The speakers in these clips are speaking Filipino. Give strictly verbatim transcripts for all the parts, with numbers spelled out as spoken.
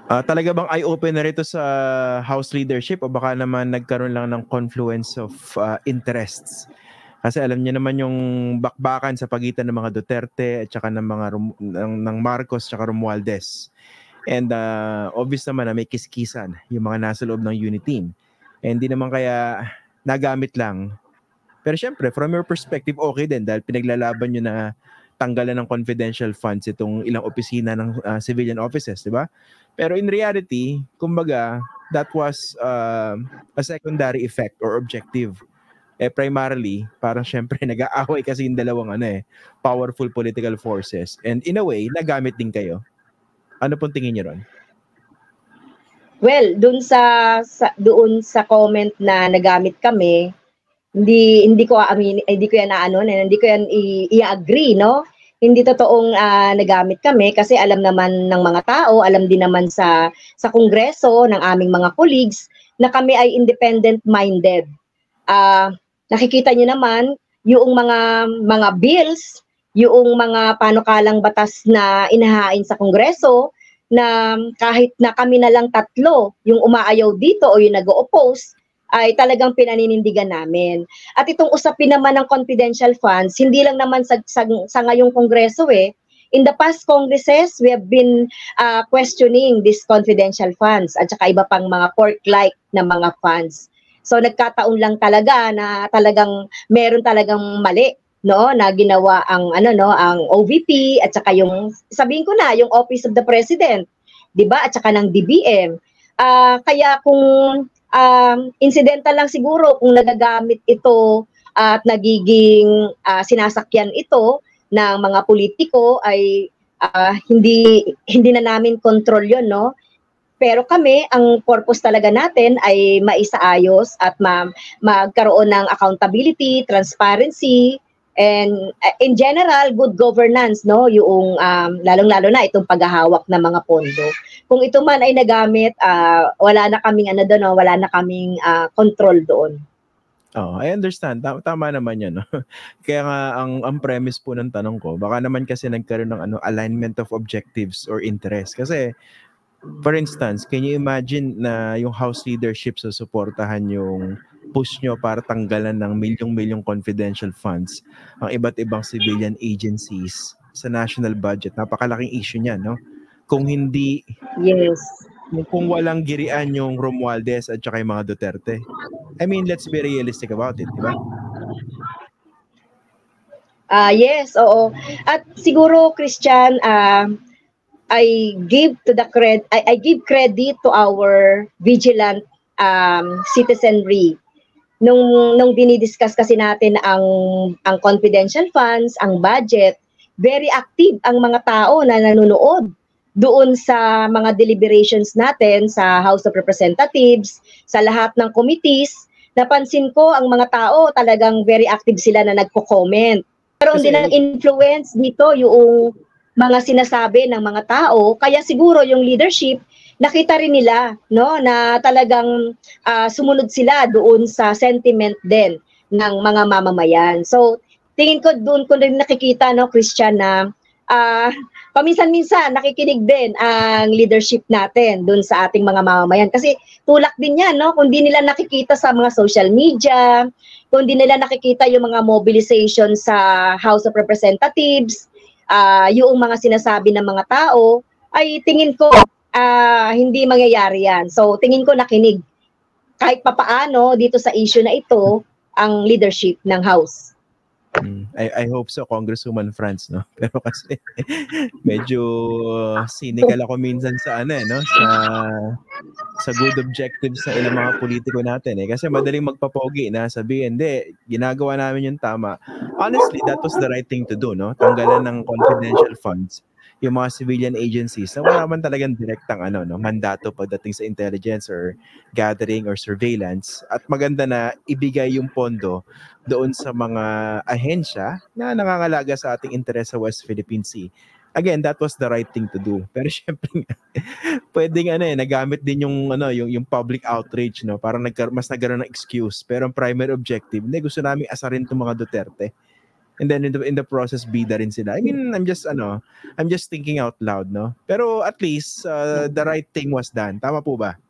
Uh, talaga bang eye-opener ito sa House leadership o baka naman nagkaroon lang ng confluence of uh, interests? Kasi alam niyo naman yung bakbakan sa pagitan ng mga Duterte at saka ng mga Rum- ng, ng Marcos at saka Romualdez. And uh, obvious naman na may kiskisan yung mga nasa loob ng unit team. And hindi naman kaya nagamit lang. Pero syempre, from your perspective, okay din dahil pinaglalaban nyo na tanggalan ng confidential funds itong ilang opisina ng uh, civilian offices, di ba? Pero in reality, kumbaga, that was uh, a secondary effect or objective. Eh primarily, parang syempre nag-aaway kasi yung dalawang ano eh, powerful political forces. And in a way, nagamit din kayo. Ano pong tingin niyo ron? Well, doon sa, sa doon sa comment na nagamit kami, hindi hindi ko amin hindi ko yan na ano, hindi ko yan i-agree, no? Hindi totoong uh, nagamit kami kasi alam naman ng mga tao, alam din naman sa sa kongreso ng aming mga colleagues na kami ay independent minded. Uh, nakikita niyo naman yung mga mga bills, yung mga panukalang batas na inahain sa kongreso na kahit na kami na lang tatlo yung umaayaw dito o yung nag-o-oppose ay talagang pinaninindigan namin. At itong usapin naman ng confidential funds, hindi lang naman sa, sa, sa ngayong kongreso eh. In the past congresses, we have been uh, questioning these confidential funds at saka iba pang mga pork-like na mga funds. So nagkataon lang talaga na talagang meron talagang mali, no, na ginawa ang ano no, ang O V P at saka yung sabihin ko na yung Office of the President, 'di ba? At saka ng D B M. Uh, kaya kung um, incidental lang siguro kung nagagamit ito at nagiging uh, sinasakyan ito ng mga politiko ay uh, hindi hindi na namin control 'yon, no? Pero kami, ang purpose talaga natin ay maisaayos at ma magkaroon ng accountability, transparency, and uh, in general, good governance, no? Yung um, lalong-lalo na itong paghahawak ng mga pondo. Kung ito man ay nagamit, uh, wala na kaming ano doon, no? Wala na kaming uh, control doon. Oh, I understand. Tama, tama naman 'yan, no. Kaya nga ang ang premise po ng tanong ko, baka naman kasi nagkaroon ng ano alignment of objectives or interest. Kasi for instance, can you imagine na yung House leadership susuportahan yung push nyo para tanggalan ng milyong-milyong confidential funds ang iba't ibang civilian agencies sa national budget? Napakalaking issue niyan, no? Kung hindi, yes, kung walang girian yung Romualdez at saka yung mga Duterte. I mean, let's be realistic about it, di ba? Ah, uh, yes, oo. At siguro, Christian, ah, uh, I give to the cred I, I give credit to our vigilant um, citizenry. Nung nung dinidiscuss kasi natin ang ang confidential funds, ang budget, very active ang mga tao na nanonood doon sa mga deliberations natin sa House of Representatives, sa lahat ng committees. Napansin ko ang mga tao talagang very active sila na nagko-comment. Pero hindi nang influence dito yung mga sinasabi ng mga tao, kaya siguro yung leadership nakita rin nila, no, na talagang uh, sumunod sila doon sa sentiment din ng mga mamamayan. So tingin ko doon ko rin nakikita, no, Christian, na uh, paminsan-minsan nakikinig din ang leadership natin doon sa ating mga mamamayan kasi tulak din yan, no, kung di nila nakikita sa mga social media, kung di nila nakikita yung mga mobilization sa House of Representatives, Uh, yung mga sinasabi ng mga tao, ay tingin ko uh, hindi mangyayari yan. So tingin ko nakinig kahit papaano dito sa issue na ito ang leadership ng House. Mm, I, I hope so, Congresswoman Franz, no? Pero kasi medyo cynical ako minsan sa ano eh, no? Sa sa good objectives sa ilang mga politiko natin eh. Kasi madaling magpapogi na sabihin, hindi, ginagawa namin yung tama. Honestly, that was the right thing to do, no? Tanggalan ng confidential funds yung mga civilian agencies na wala man talagang direktang ano, no, mandato pagdating sa intelligence or gathering or surveillance, at maganda na ibigay yung pondo doon sa mga ahensya na nangangalaga sa ating interes sa West Philippine Sea. Again, that was the right thing to do. Pero syempre, pwedeng ano eh, nagamit din yung ano, yung yung public outrage, no, para nagkar mas nagkaroon ng excuse. Pero ang primary objective, hindi, gusto namin asarin tong mga Duterte. And then in the, in the process, bida rin sila. I mean, I'm just, ano, I'm just thinking out loud, no? Pero at least, uh, the right thing was done. Tama po ba?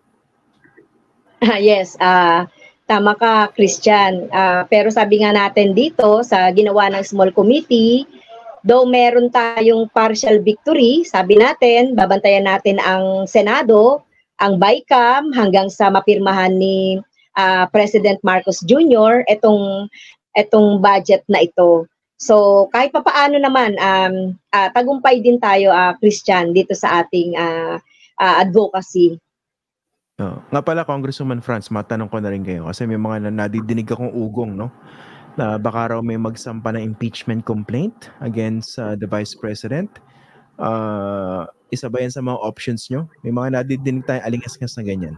Yes, ah tama ka, Christian. Ah, pero sabi nga natin dito sa ginawa ng small committee, though meron tayong partial victory, sabi natin, babantayan natin ang Senado, ang BICAM hanggang sa mapirmahan ni ah, President Marcos Junior itong etong budget na ito. So kahit papaano naman um ah, tagumpay din tayo ah, Christian dito sa ating ah, ah, advocacy. Oh. Nga pala, Congresswoman Franz, matanong ko na rin kayo kasi may mga na- nadidinig akong ugong, no? Na baka raw may magsampa na impeachment complaint against uh, the Vice President. Uh, isa ba yan sa mga options nyo? May mga nadidinig tayong alingas-ngas na ganyan.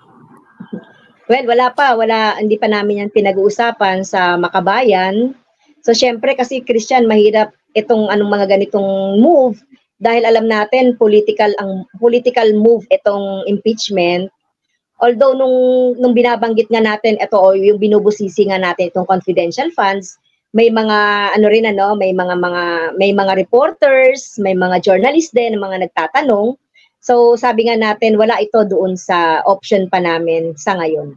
Well, wala pa, wala, hindi pa namin yan pinag-uusapan sa Makabayan. So, syempre kasi Christian, mahirap itong anong mga ganitong move dahil alam natin political ang political move itong impeachment. Although nung nung binabanggit nga natin ito o yung binubusisi nga natin itong confidential funds, may mga ano rin ano, may mga mga may mga reporters, may mga journalists din na mga nagtatanong. So sabi nga natin wala ito doon sa option pa namin sa ngayon.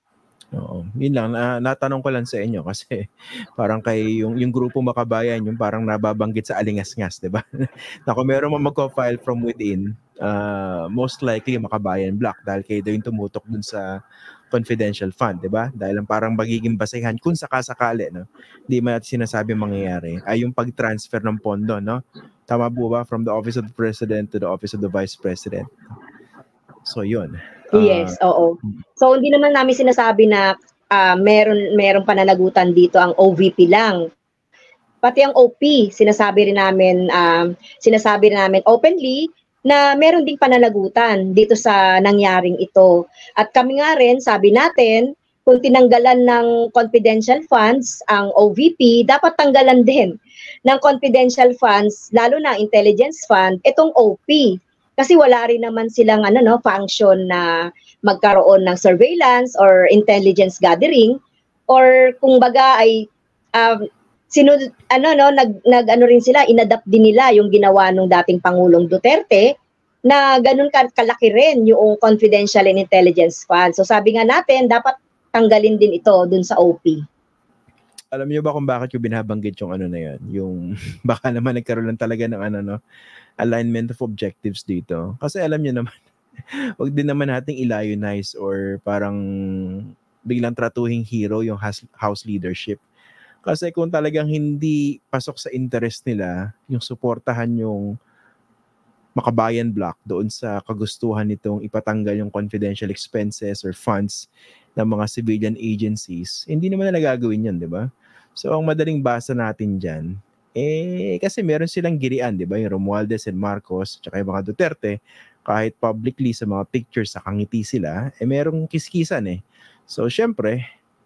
Oo, yun lang, na, natanong ko lang sa inyo kasi parang kay yung, yung grupo Makabayan, yung parang nababanggit sa alingas-ngas, di ba? Na kung meron mo magko-file from within, uh, most likely Makabayan block dahil kayo daw yung tumutok dun sa confidential fund, di ba? Dahil ang parang magiging basehan kung sakasakali, no? Hindi man natin sinasabi mangyayari, ay yung pag-transfer ng pondo, no? Tama po ba? From the Office of the President to the Office of the Vice President. So, yun. Uh, yes, oo. So, hindi naman namin sinasabi na uh, meron, meron pananagutan dito ang O V P lang. Pati ang O P, sinasabi rin namin, um, sinasabi rin namin openly na meron ding pananagutan dito sa nangyaring ito. At kami nga rin, sabi natin, kung tinanggalan ng confidential funds ang O V P, dapat tanggalan din ng confidential funds, lalo na intelligence fund, itong O P. Kasi wala rin naman silang ano no function na magkaroon ng surveillance or intelligence gathering, or kung baga ay um, sino ano no nag nag ano rin sila, inadapt din nila yung ginawa ng dating Pangulong Duterte na ganun kalaki rin yung confidential and intelligence fund. So sabi nga natin dapat tanggalin din ito dun sa O P. Alam niyo ba kung bakit yung binabanggit yung ano na yan? Yung baka naman nagkaroon lang talaga ng ano no alignment of objectives dito. Kasi alam niyo naman, wag din naman nating i-lionize or parang biglang tratuhing hero yung house leadership. Kasi kung talagang hindi pasok sa interest nila, yung suportahan yung Makabayan block doon sa kagustuhan nitong ipatanggal yung confidential expenses or funds ng mga civilian agencies, hindi naman na gagawin yan, di ba? So, ang madaling basa natin dyan, eh, kasi meron silang girian, di ba? Yung Romualdez and Marcos, tsaka yung mga Duterte, kahit publicly sa mga pictures sa kangiti sila, eh, merong kiskisan eh. So, syempre,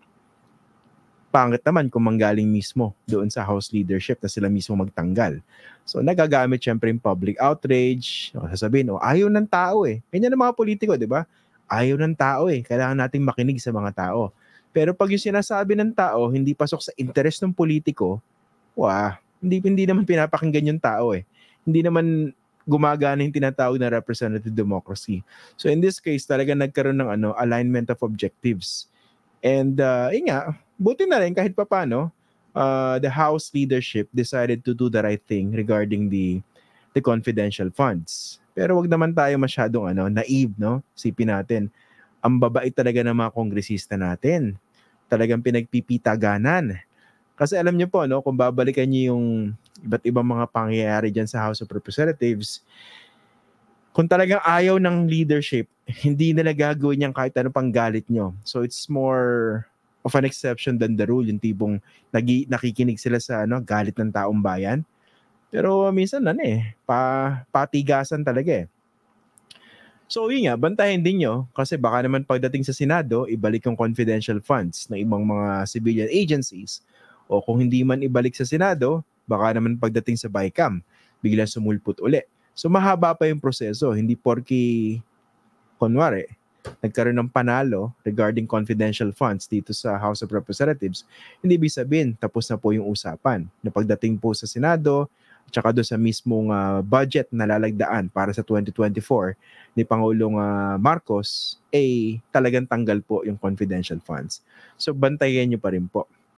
pangit naman kung manggaling mismo doon sa House leadership na sila mismo magtanggal. So, nagagamit syempre yung public outrage. Sasabihin, oh, ayaw ng tao eh. Ganyan ng mga politiko, di ba? Ayaw ng tao eh. Kailangan nating makinig sa mga tao. Pero pag yung sinasabi ng tao, hindi pasok sa interest ng politiko, wah, hindi, hindi naman pinapakinggan yung tao eh. Hindi naman gumagana yung tinatawag na representative democracy. So in this case, talaga nagkaroon ng ano, alignment of objectives. And uh, yun nga, buti na rin kahit papano, uh, the House leadership decided to do the right thing regarding the the confidential funds. Pero wag naman tayo masyadong ano, naive, no? Sipin natin, ang babait talaga ng mga kongresista natin. Talagang pinagpipitaganan. Kasi alam niyo po, no, kung babalikan niyo yung iba't ibang mga pangyayari dyan sa House of Representatives, kung talagang ayaw ng leadership, hindi nila gagawin yan kahit ano pang galit nyo. So it's more of an exception than the rule, yung tipong nagi, nakikinig sila sa ano, galit ng taong bayan. Pero minsan ano eh, pa, patigasan talaga eh. So yun nga, bantayan din nyo kasi baka naman pagdating sa Senado, ibalik yung confidential funds ng ibang mga civilian agencies. O kung hindi man ibalik sa Senado, baka naman pagdating sa BICAM, biglang sumulpot uli. So mahaba pa yung proseso, hindi porki, kunwari, nagkaroon ng panalo regarding confidential funds dito sa House of Representatives, hindi ibig sabihin tapos na po yung usapan. Na pagdating po sa Senado, tsaka doon sa mismong uh, budget na lalagdaan para sa twenty twenty-four ni Pangulong uh, Marcos, eh talagang tanggal po yung confidential funds. So bantayan nyo pa rin po.